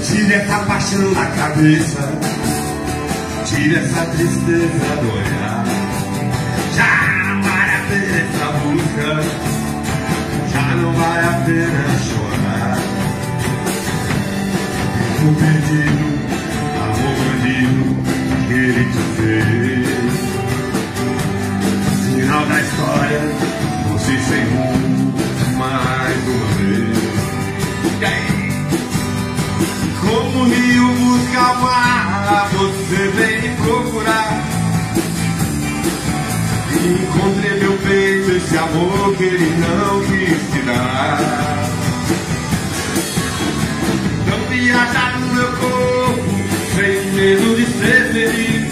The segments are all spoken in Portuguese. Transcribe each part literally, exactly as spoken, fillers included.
Tira essa paixão da cabeça, tira essa tristeza do olhar. Já não vale a pena essa busca, já não vale a pena chorar. O perdido, amor bandido, que ele te fez. Final da história, você sem rumo, mais uma vez. E aí? Como o rio busca o mar, você vem me procurar. E encontrei meu peito esse amor que ele não quis te dar. Não viaja no meu corpo, sem medo de ser feliz.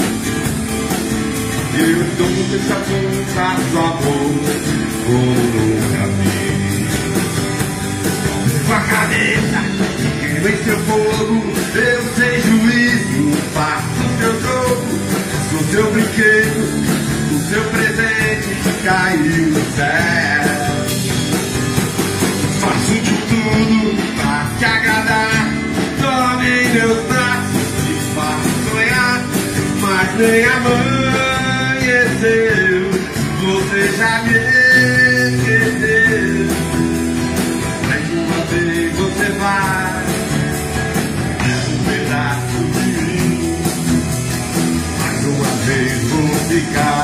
Eu dou essa ponta do amor, como nunca vi. Com a cabeça em seu fogo, eu sei juízo, faço seu jogo, sou seu brinquedo, o seu presente que caiu do céu. Faço de tudo pra te agradar, dorme em meus braços, te faço sonhar, mas nem amanheceu, você já me esqueceu. Mais uma vez você vai, mais uma vez vou ficar.